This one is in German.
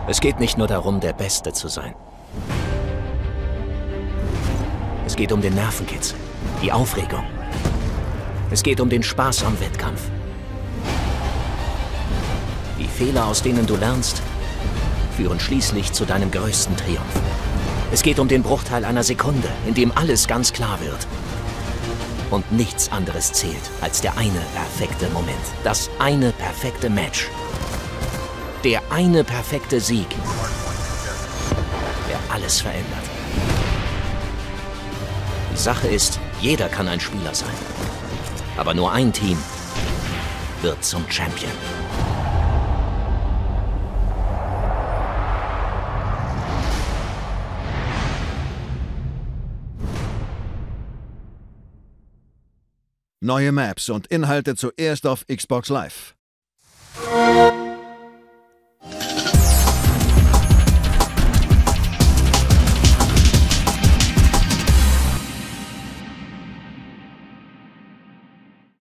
Es geht nicht nur darum, der Beste zu sein. Es geht um den Nervenkitzel, die Aufregung. Es geht um den Spaß am Wettkampf. Die Fehler, aus denen du lernst, führen schließlich zu deinem größten Triumph. Es geht um den Bruchteil einer Sekunde, in dem alles ganz klar wird. Und nichts anderes zählt als der eine perfekte Moment. Das eine perfekte Match. Der eine perfekte Sieg, der alles verändert. Die Sache ist, jeder kann ein Spieler sein. Aber nur ein Team wird zum Champion. Neue Maps und Inhalte zuerst auf Xbox Live.